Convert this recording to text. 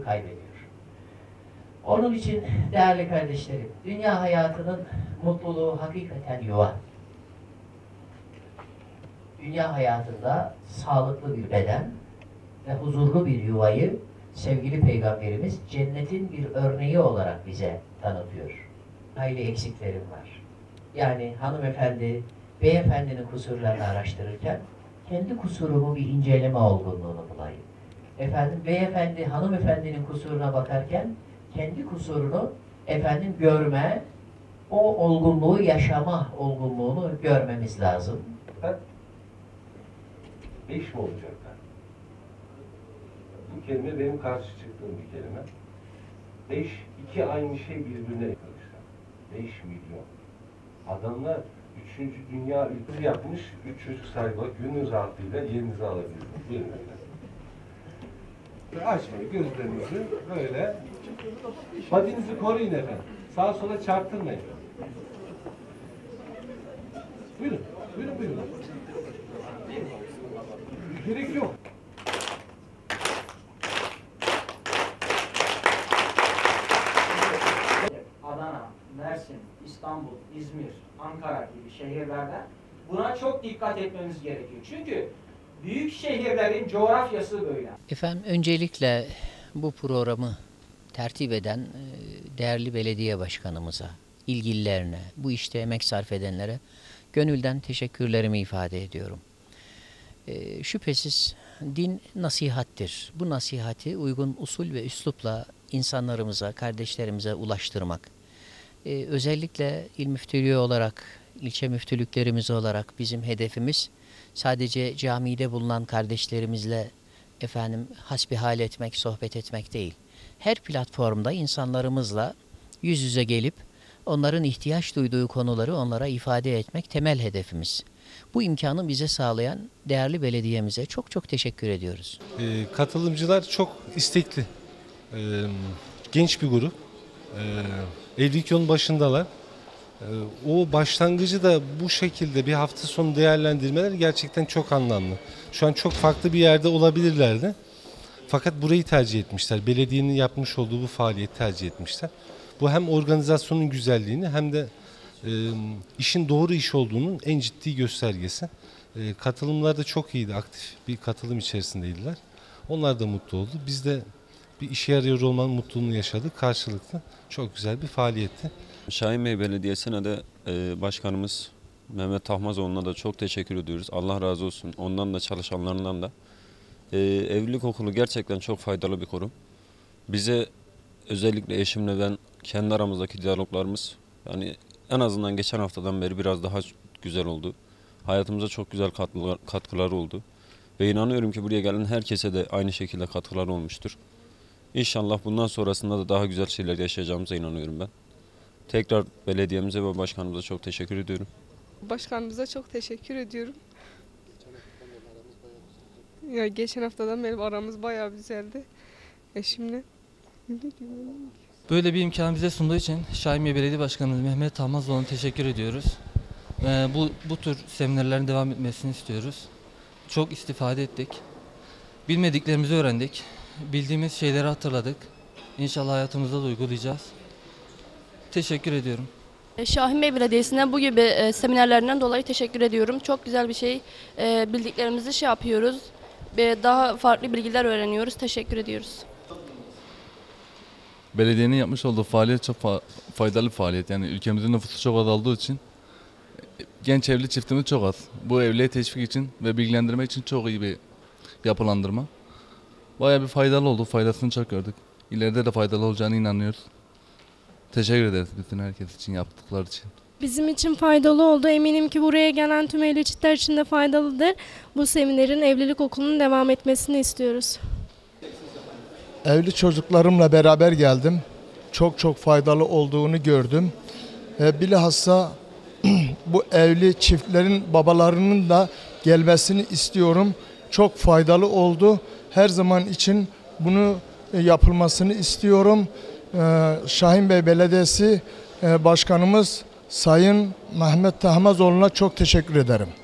mutluluğunu kaybediyor. Onun için değerli kardeşlerim, dünya hayatının mutluluğu hakikaten yuva. Dünya hayatında sağlıklı bir beden ve huzurlu bir yuvayı sevgili Peygamberimiz cennetin bir örneği olarak bize tanıtıyor. Hayli eksiklerim var. Yani hanımefendi, beyefendinin kusurlarını araştırırken kendi kusurumu bir inceleme olgunluğunu bulayım. Efendim, beyefendi, hanımefendinin kusuruna bakarken kendi kusurunu görme, o olgunluğu yaşama olgunluğunu görmemiz lazım. 5 mi olacaklar? Bu kelime benim karşı çıktığım bir kelime. 5, 2 aynı şey birbirine yaklaşıyor. 5 milyon. Adamlar 3. Dünya ülkesi yapmış, 3 çocuk sahibi gönül rahatlığıyla yerinizi alabilirsiniz. Buyurun öyle. Açmayın gözlerinizi böyle. Badinizi koruyun efendim. Sağa sola çarptırmayın. Buyurun, buyurun, buyurun. Gerek yok. Adana, Mersin, İstanbul, İzmir, Ankara gibi şehirlerde buna çok dikkat etmemiz gerekiyor. Çünkü büyük şehirlerin coğrafyası böyle. Efendim öncelikle bu programı tertip eden değerli belediye başkanımıza, ilgililerine, bu işte emek sarf edenlere gönülden teşekkürlerimi ifade ediyorum. Şüphesiz din nasihattir. Bu nasihati uygun usul ve üslupla insanlarımıza, kardeşlerimize ulaştırmak. Özellikle il müftülüğü olarak, ilçe müftülüklerimiz olarak bizim hedefimiz sadece camide bulunan kardeşlerimizle hasbihal etmek, sohbet etmek değil. Her platformda insanlarımızla yüz yüze gelip onların ihtiyaç duyduğu konuları onlara ifade etmek temel hedefimiz. Bu imkanı bize sağlayan değerli belediyemize çok çok teşekkür ediyoruz. Katılımcılar çok istekli. Genç bir grup. Evlilik yolun başındalar. O başlangıcı da bu şekilde bir hafta sonu değerlendirmeler gerçekten çok anlamlı. Şu an çok farklı bir yerde olabilirlerdi. Fakat burayı tercih etmişler. Belediyenin yapmış olduğu bu faaliyeti tercih etmişler. Bu hem organizasyonun güzelliğini hem de işin doğru iş olduğunun en ciddi göstergesi. Katılımlar da çok iyiydi. Aktif bir katılım içerisindeydiler. Onlar da mutlu oldu. Biz de bir işe yarıyor olmanın mutluluğunu yaşadık. Karşılıklı çok güzel bir faaliyetti. Şahinbey Belediyesi'ne de başkanımız Mehmet Tahmazoğlu'na da çok teşekkür ediyoruz. Allah razı olsun. Ondan da çalışanlarından da. Evlilik okulu gerçekten çok faydalı bir kurum. Bize özellikle eşimle ben kendi aramızdaki diyaloglarımız yani en azından geçen haftadan beri biraz daha güzel oldu. Hayatımıza çok güzel katkıları oldu. Ve inanıyorum ki buraya gelen herkese de aynı şekilde katkıları olmuştur. İnşallah bundan sonrasında da daha güzel şeyler yaşayacağımıza inanıyorum ben. Tekrar belediyemize ve başkanımıza çok teşekkür ediyorum. Başkanımıza çok teşekkür ediyorum. Ya geçen haftadan beri aramız bayağı güzeldi eşimle. Böyle bir imkanı bize sunduğu için Şahinbey Belediye Başkanımız Mehmet Tahmazoğlu'na teşekkür ediyoruz. Bu tür seminerlerin devam etmesini istiyoruz. Çok istifade ettik. Bilmediklerimizi öğrendik. Bildiğimiz şeyleri hatırladık. İnşallah hayatımızda da uygulayacağız. Teşekkür ediyorum. Şahinbey Belediyesi'ne bu gibi seminerlerinden dolayı teşekkür ediyorum. Çok güzel bir şey. Bildiklerimizi yapıyoruz. Daha farklı bilgiler öğreniyoruz. Teşekkür ediyoruz. Belediyenin yapmış olduğu faaliyet çok faydalı bir faaliyet. Yani ülkemizin nüfusu çok azaldığı için genç evli çiftimiz çok az. Bu evliliğe teşvik için ve bilgilendirmek için çok iyi bir yapılandırma. Bayağı bir faydalı oldu. Faydasını çok gördük. İleride de faydalı olacağına inanıyoruz. Teşekkür ederiz bütün herkes için yaptıkları için. Bizim için faydalı oldu. Eminim ki buraya gelen tüm evli çiftler için de faydalıdır. Bu seminerin evlilik okulunun devam etmesini istiyoruz. Evli çocuklarımla beraber geldim. Çok faydalı olduğunu gördüm. Bilhassa bu evli çiftlerin babalarının da gelmesini istiyorum. Çok faydalı oldu. Her zaman için bunu yapılmasını istiyorum. Şahinbey Belediyesi Başkanımız Sayın Mehmet Tahmazoğlu'na çok teşekkür ederim.